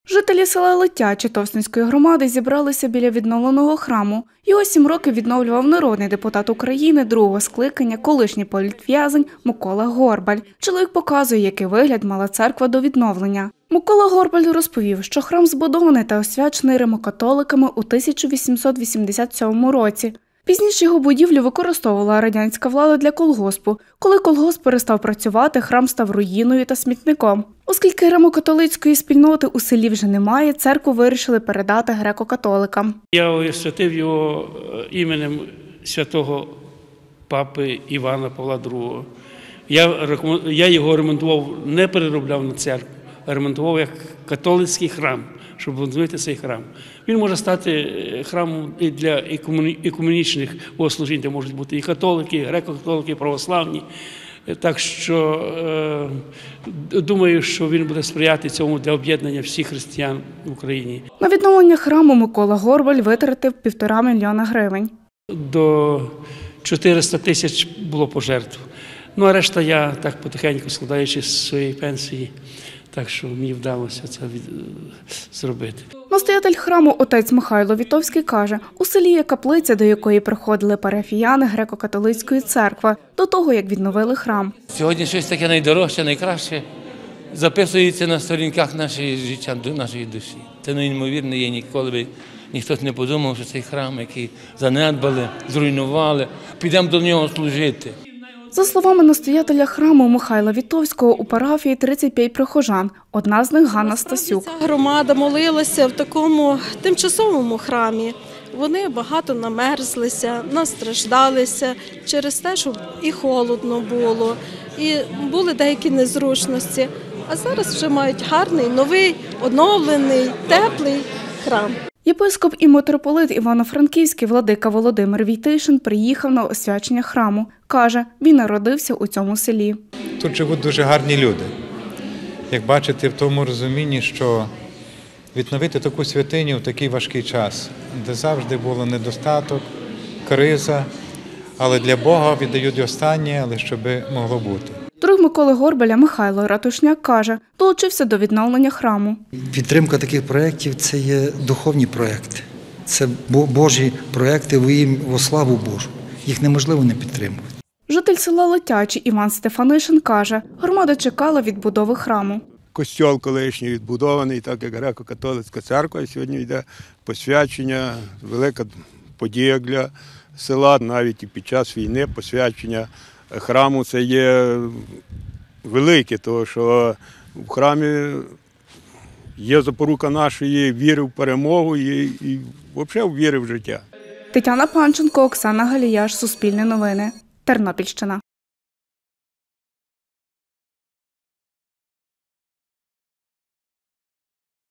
Жителі села Летяче Товсненської громади зібралися біля відновленого храму. Його 7 років відновлював народний депутат України другого скликання, колишній політв'язень Микола Горбаль. Чоловік показує, який вигляд мала церква до відновлення. Микола Горбаль розповів, що храм збудований та освячений римокатоликами у 1887 році. Пізніше його будівлю використовувала радянська влада для колгоспу. Коли колгосп перестав працювати, храм став руїною та смітником. Оскільки римокатолицької спільноти у селі вже немає, церкву вирішили передати греко-католикам. Я освятив його іменем святого папи Івана Павла II. Я його ремонтував, не переробляв на церкву, а ремонтував як католицький храм, щоб відновити цей храм. Він може стати храмом і для екуменічних богослужінь, де можуть бути і католики, і греко-католики, і православні. Так що думаю, що він буде сприяти цьому для об'єднання всіх християн в Україні. На відновлення храму Микола Горбаль витратив 1,5 мільйона гривень. До 400 тисяч було пожертв. Ну, а решта я так потихеньку, складаючи з своєї пенсії, так що мені вдалося це зробити. Настоятель храму отець Михайло Вітовський каже, у селі є каплиця, до якої приходили парафіяни греко-католицької церкви, до того, як відновили храм. Сьогодні щось таке найдорожче, найкраще записується на сторінках нашого життя, нашої душі. Це неймовірно є, ніколи би ніхто не подумав, що цей храм, який занедбали, зруйнували, підемо до нього служити. За словами настоятеля храму Михайла Вітовського, у парафії 35 прихожан. Одна з них Ганна Стасюк. Ця громада молилася в такому тимчасовому храмі. Вони багато намерзлися, настраждалися через те, що і холодно було, і були деякі незручності. А зараз вже мають гарний, новий, оновлений, теплий храм. Єпископ і митрополит Івано-Франківський владика Володимир Війтишин приїхав на освячення храму. Каже, він народився у цьому селі. Тут живуть дуже гарні люди. Як бачите, в тому розумінні, що відновити таку святиню в такий важкий час, де завжди було недостаток, криза, але для Бога віддають останнє, але щоб могло бути. Друг Миколи Горбаля Михайло Ратушняк каже, долучився до відновлення храму. Підтримка таких проєктів – це є духовні проєкти. Це Божі проєкти во славу Божу. Їх неможливо не підтримувати. Житель села Летяче Іван Стефанишин каже, громада чекала відбудови храму. Костьол колишній відбудований, так як греко-католицька церква. Сьогодні йде посвячення, велика подія для села, навіть і під час війни посвячення храму це є велике, тому що в храмі є запорука нашої віри в перемогу і взагалі віри в життя. Тетяна Панченко, Оксана Галіяш, Суспільне новини, Тернопільщина.